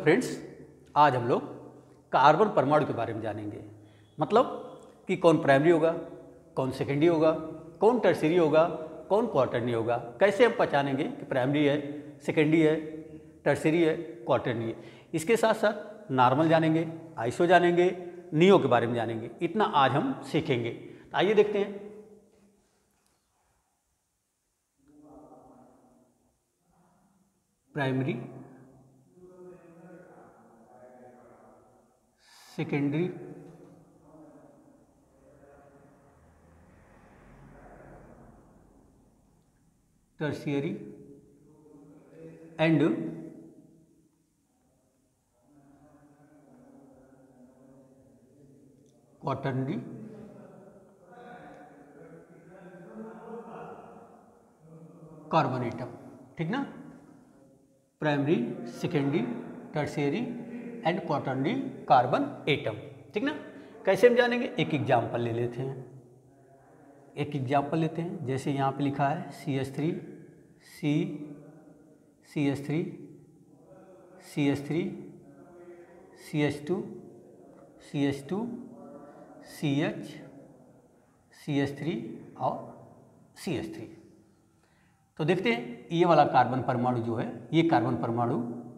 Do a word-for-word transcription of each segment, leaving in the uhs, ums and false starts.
Friends, आज हम लोग कार्बन परमाणु के बारे में जानेंगे। मतलब कि कौन प्राइमरी होगा, कौन सेकेंडरी होगा, कौन टर्शियरी होगा, कौन क्वार्टरनी होगा। कैसे हम पहचानेंगे कि प्राइमरी है, सेकेंडरी है, टर्शियरी है, क्वार्टरनी है। इसके साथ साथ नॉर्मल जानेंगे, आइसो जानेंगे, नियो के बारे में जानेंगे। इतना आज हम सीखेंगे। तो आइए देखते हैं। Primary, secondary, tertiary and quaternary carbon atom. ठीक ना? Primary, secondary, tertiary and quaternary carbon atom. ठीक ना? कैसे हम जानेंगे? एक एग्जाम्पल ले लेते हैं। एक एग्जाम्पल लेते हैं। जैसे यहाँ पे लिखा है C H three, C, C H three, C H three, C H two, C H two, C H, C H three और सी एच थ्री। तो देखते हैं ये वाला कार्बन परमाणु जो है, ये कार्बन परमाणु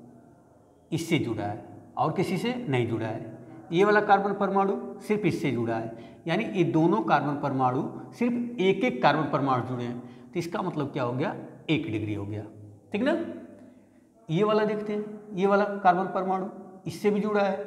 इससे जुड़ा है और किसी से नहीं जुड़ा है। ये वाला कार्बन परमाणु सिर्फ इससे जुड़ा है, यानी ये दोनों कार्बन परमाणु सिर्फ एक एक कार्बन परमाणु जुड़े हैं। तो इसका मतलब क्या हो गया? एक डिग्री हो गया। ठीक ना? ये वाला देखते हैं, ये वाला कार्बन परमाणु इससे भी जुड़ा है।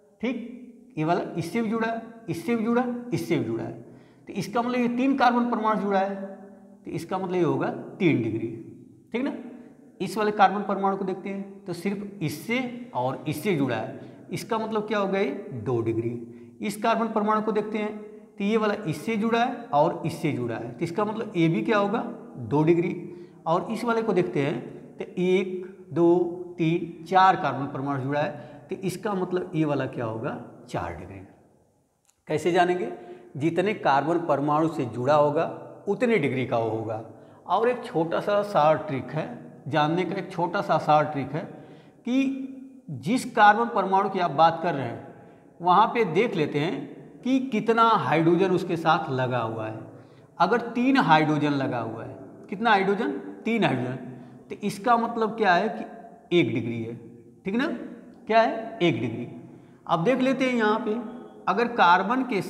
ठीक, ये वाला इससे भी जुड़ा है, इससे भी जुड़ा है, इससे भी जुड़ा है। तो इसका मतलब ये तीन कार्बन परमाणु जुड़ा है। तो इसका मतलब ये होगा तीन डिग्री। ठीक ना? इस वाले कार्बन परमाणु को देखते हैं तो सिर्फ इससे और इससे जुड़ा है। इसका मतलब क्या हो गया? ये दो डिग्री। इस कार्बन परमाणु को देखते हैं तो ये वाला इससे जुड़ा है और इससे जुड़ा है। तो इसका मतलब ये भी क्या होगा? दो डिग्री। और इस वाले को देखते हैं तो एक, दो, तीन, चार कार्बन परमाणु जुड़ा है। तो इसका मतलब ये वाला क्या होगा? चार डिग्री। कैसे जानेंगे? जितने कार्बन परमाणु से जुड़ा होगा उतने डिग्री का वो होगा। और एक छोटा सा सार ट्रिक है जानने का, एक छोटा सा सार ट्रिक है कि जिस कार्बन परमाणु की आप बात कर रहे हैं वहाँ पे देख लेते हैं कि कितना हाइड्रोजन उसके साथ लगा हुआ है। अगर तीन हाइड्रोजन लगा हुआ है, कितना हाइड्रोजन? तीन हाइड्रोजन, तो इसका मतलब क्या है कि एक डिग्री है। ठीक ना? क्या है? एक डिग्री। अब देख लेते हैं यहाँ पे, अगर कार्बन के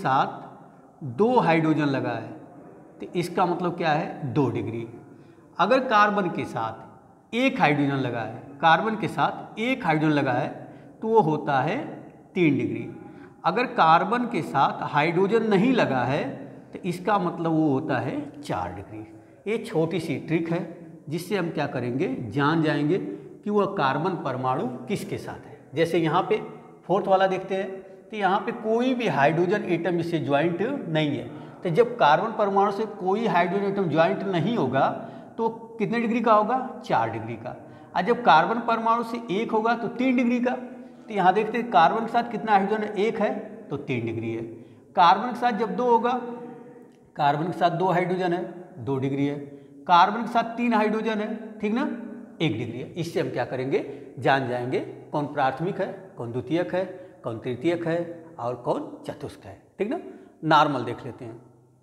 साथ दो हाइड्रोजन लगा है तो इसका मतलब क्या है? दो डिग्री। अगर कार्बन के साथ एक हाइड्रोजन लगा है, कार्बन के साथ एक हाइड्रोजन लगा है तो वो होता है तीन डिग्री। अगर कार्बन के साथ हाइड्रोजन नहीं लगा है तो इसका मतलब वो होता है चार डिग्री। ये छोटी सी ट्रिक है जिससे हम क्या करेंगे? जान जाएंगे कि वह कार्बन परमाणु किसके साथ है। जैसे यहाँ पे फोर्थ वाला देखते हैं तो यहाँ पे कोई भी हाइड्रोजन एटम इससे ज्वाइंट नहीं है। तो जब कार्बन परमाणु से कोई हाइड्रोजन एटम ज्वाइंट नहीं होगा तो कितने डिग्री का होगा? चार डिग्री का। और जब कार्बन परमाणु से एक होगा तो तीन डिग्री का। तो यहाँ देखते हैं कार्बन के साथ कितना हाइड्रोजन है? एक है तो तीन डिग्री है। कार्बन के साथ जब दो होगा, कार्बन के साथ दो हाइड्रोजन है, दो डिग्री है। कार्बन के साथ तीन हाइड्रोजन है, ठीक ना? एक डिग्री है। इससे हम क्या करेंगे? जान जाएंगे कौन प्राथमिक है, कौन द्वितीयक है, कौन तृतीयक है और कौन चतुष्क है। ठीक ना? नॉर्मल देख लेते हैं।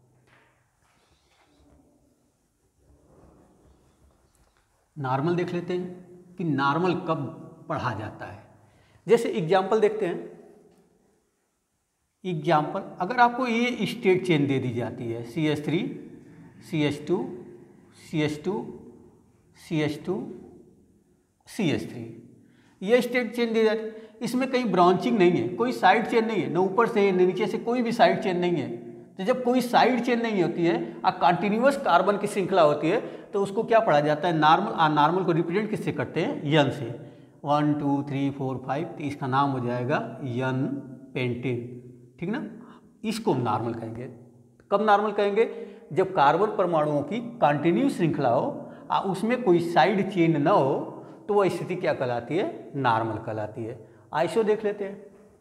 नॉर्मल देख लेते हैं कि नॉर्मल कब पढ़ा जाता है। जैसे एग्जाम्पल देखते हैं। एग्जाम्पल, अगर आपको ये स्टेट चेन दे दी जाती है C H three, C H two, C H two, C H two, C H three, ये स्टेट चेन दी जाती है। इसमें कहीं ब्रांचिंग नहीं है, कोई साइड चेन नहीं है, न ऊपर से न नीचे से कोई भी साइड चेन नहीं है। तो जब कोई साइड चेन नहीं होती है और कंटिन्यूअस कार्बन की श्रृंखला होती है तो उसको क्या पढ़ा जाता है? नॉर्मल। और नॉर्मल को रिप्रेजेंट किससे करते हैं? यन से। One, two, three, four, five. तो इसका नाम हो जाएगा यन पेंटेन। ठीक ना? इसको हम नॉर्मल कहेंगे। कब नॉर्मल कहेंगे? जब कार्बन परमाणुओं की कंटिन्यू श्रृंखला हो और उसमें कोई साइड चेन न हो तो वह स्थिति क्या कहलाती है? नॉर्मल कहलाती है। आइसो देख लेते हैं।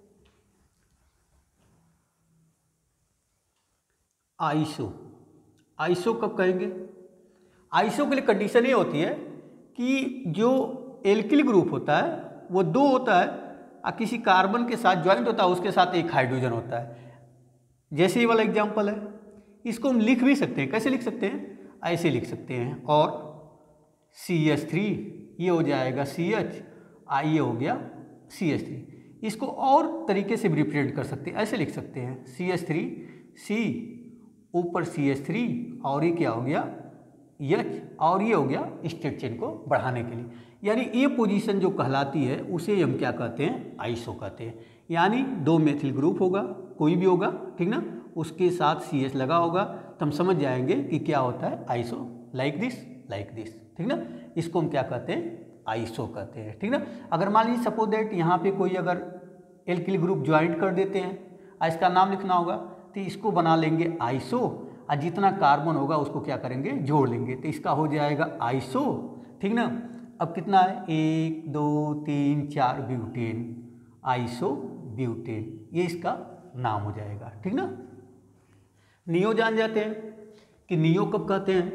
आइसो, आइसो कब कहेंगे? आइसो के लिए कंडीशन ये होती है कि जो एल्किल ग्रुप होता है वो दो होता है और किसी कार्बन के साथ ज्वाइंट होता है, उसके साथ एक हाइड्रोजन होता है। जैसे ये वाला एग्जाम्पल है, इसको हम लिख भी सकते हैं। कैसे लिख सकते हैं? ऐसे लिख सकते हैं, और सी एच थ्री ये हो जाएगा सी एच, आई ये हो गया सी एच थ्री। इसको और तरीके से भी रिप्रेजेंट कर सकते हैं, ऐसे लिख सकते हैं सी एच थ्री, सी ऊपर सी एच थ्री और ये क्या हो गया एच, और ये हो गया स्टेट चेन को बढ़ाने के लिए। यानी ये पोजीशन जो कहलाती है उसे हम क्या कहते हैं? आइसो कहते हैं। यानी दो मेथिल ग्रुप होगा, कोई भी होगा, ठीक ना, उसके साथ सी एच लगा होगा तो हम समझ जाएंगे कि क्या होता है? Iso, like this, like this, ठीक ना। इसको हम क्या कहते हैं? आइसो कहते हैं, ठीक ना। अगर मान लीजिए सपोज दैट यहाँ पे कोई अगर एल्किल ग्रुप ज्वाइंट कर देते हैं, इसका नाम लिखना होगा तो इसको बना लेंगे आइसो, और जितना कार्बन होगा उसको क्या करेंगे? जोड़ लेंगे, तो इसका हो जाएगा आइसो, ठीक ना। अब कितना है? एक दो तीन चार ब्यूटेन, आइसो ब्यूटेन, ये इसका नाम हो जाएगा, ठीक ना। नियो जान जाते हैं कि नियो कब कहते हैं?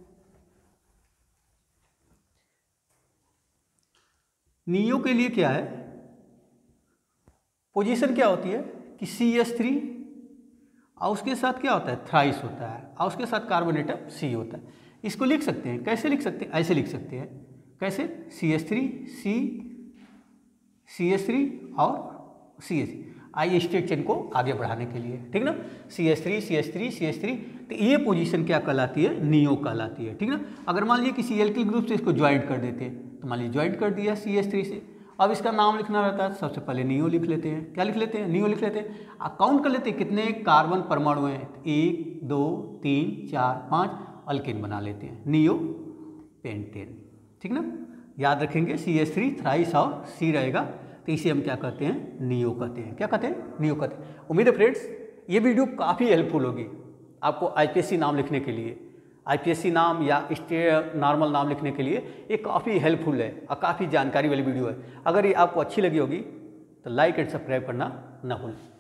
नियो के लिए क्या है? पोजीशन क्या होती है कि सी एच थ्री और उसके साथ क्या होता है? थ्राइस होता है, और उसके साथ कार्बन एटम सी होता है। इसको लिख सकते हैं, कैसे लिख सकते हैं? ऐसे लिख सकते हैं, कैसे? C H three, C C H three और सी एच थ्री, आई स्टेट चेन को आगे बढ़ाने के लिए, ठीक ना। C H three, C H three, C H three, तो ये पोजीशन क्या कहलाती है? नियो कहलाती है, ठीक ना। अगर मान लीजिए किसी एल्किल ग्रुप से इसको ज्वाइंट कर देते हैं, तो मान लीजिए ज्वाइंट कर दिया सी एच थ्री से, अब इसका नाम लिखना रहता है, सबसे पहले नियो लिख लेते हैं। क्या लिख लेते हैं? नियो लिख लेते हैं। अब काउंट कर लेते हैं कितने कार्बन परमाणु हैं, एक दो तीन चार पाँच, अल्केन बना लेते हैं, नियो पेंटेन, ठीक ना। याद रखेंगे सी एच थ्री, थ्राइस और सी रहेगा, तो इसे हम क्या कहते हैं? नियो कहते हैं। क्या कहते हैं? नियो कहते हैं। उम्मीद है फ्रेंड्स ये वीडियो काफ़ी हेल्पफुल होगी आपको आई पी एस सी नाम लिखने के लिए। आई पी एस सी नाम या स्टे नॉर्मल नाम लिखने के लिए ये काफ़ी हेल्पफुल है और काफ़ी जानकारी वाली वीडियो है। अगर ये आपको अच्छी लगी होगी तो लाइक एंड सब्सक्राइब करना ना भूलें।